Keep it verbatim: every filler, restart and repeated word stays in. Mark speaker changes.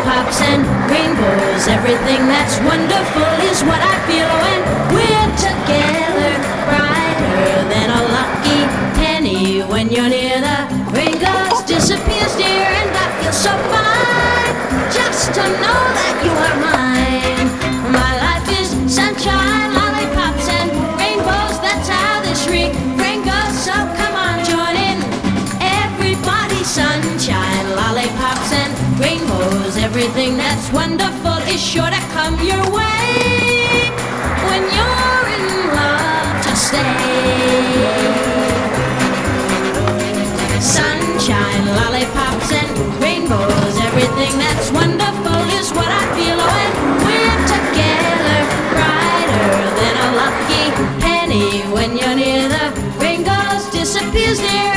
Speaker 1: lollipops and rainbows. Everything that's wonderful is what I feel when we're together. Brighter than a lucky penny when you're near. The rain goes, disappears, dear, and I feel so fine just to know that you are mine. My life is sunshine, lollipops and rainbows. That's how this refrain goes. So come on, join in, everybody. Sunshine, lollipops and rainbows. Everything that's wonderful is sure to come your way when you're in love to stay. Sunshine, lollipops and rainbows. Everything that's wonderful is what I feel when we're together. Brighter than a lucky penny when you're near. The rain goes, disappears, dear,